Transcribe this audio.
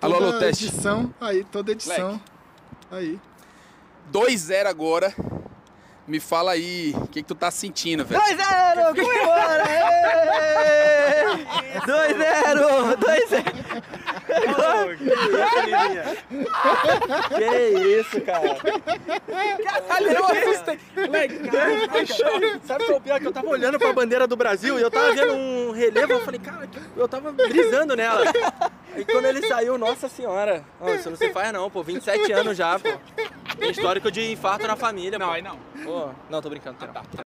Alô, toda alô, teste. edição, aí, toda edição. Aí. 2-0 agora. Me fala aí, o que tu tá sentindo, velho? 2-0, comemora! 2-0, 2-0. Que isso, cara? Caralho, eu assustei. Sabe o que é o pior? Que eu tava olhando pra bandeira do Brasil e eu tava vendo um relevo, eu falei, cara, eu tava brisando nela. Aí quando ele saiu, nossa senhora, isso não se faz não, pô, 27 anos já, pô. Tem histórico de infarto na família, pô. Não, aí não. Pô, não, tô brincando, tem não.